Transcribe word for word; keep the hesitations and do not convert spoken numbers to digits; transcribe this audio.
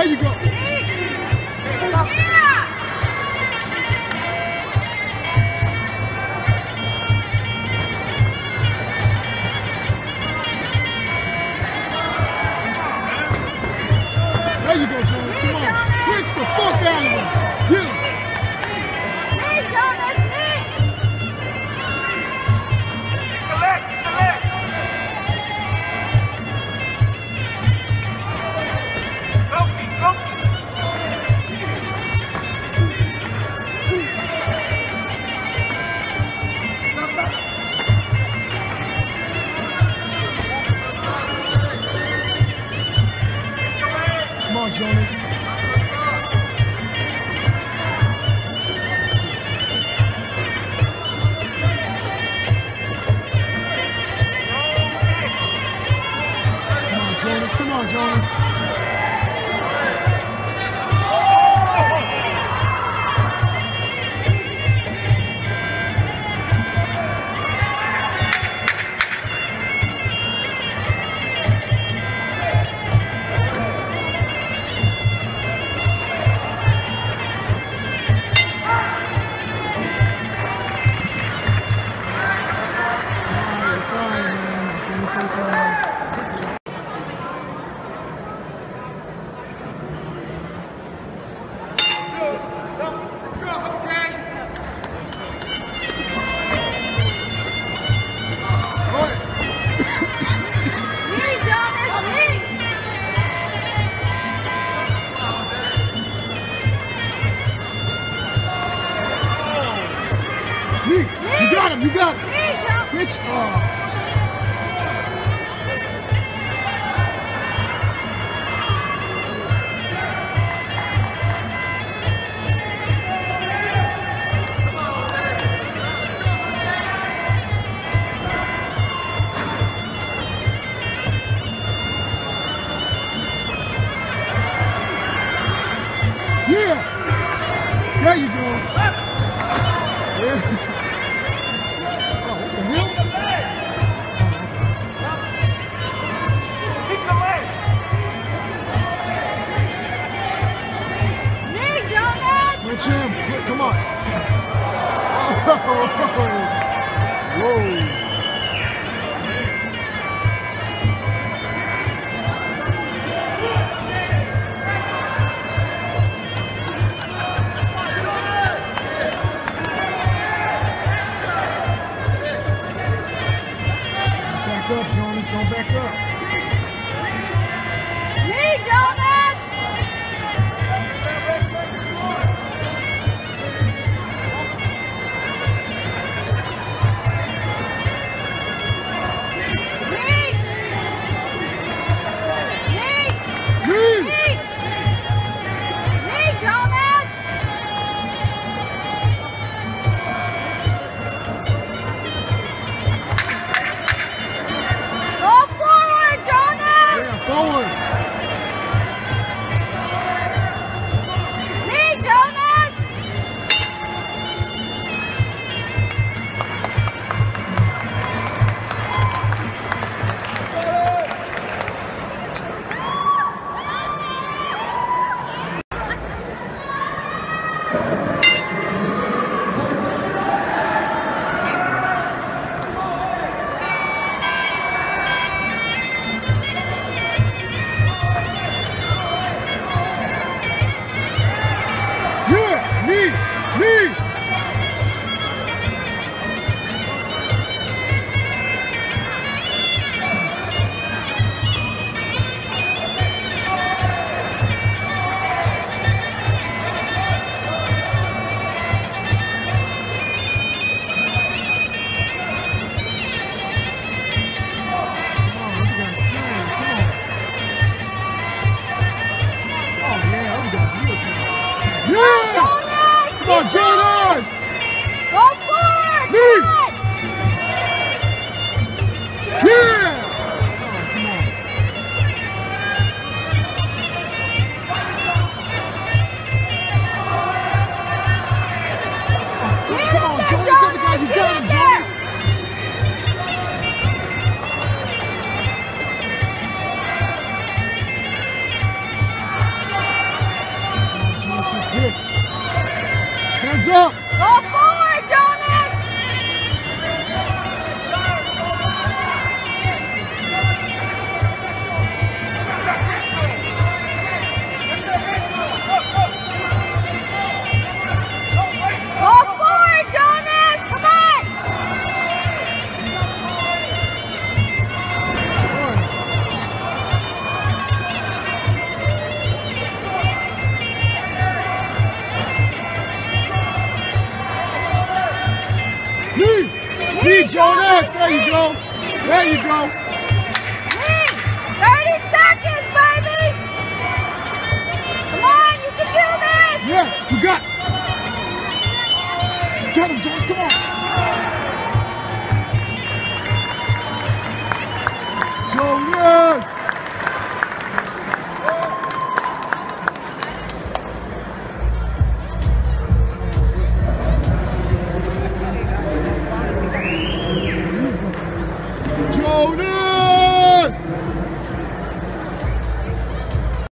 There you go. There you go, Jonas. Come on. Pitch the fuck out of him. Get him. Hey, Jonas, Nick. Collect, collect. Goki, Goki. Come on, Jonas. Jonas, come on, Jonas. Sorry, sorry, man. It's in the first round. You got him, you got him. Bitch. Oh. Yeah. There you go. Yeah. Jim, come on. Oh, whoa. Back up, Jonas. Don't back up. Hey, Jonas! up. Go forward, Jonas. Go forward, Jonas. Come on. Knee. Knee, Jonas. There you go. There you go.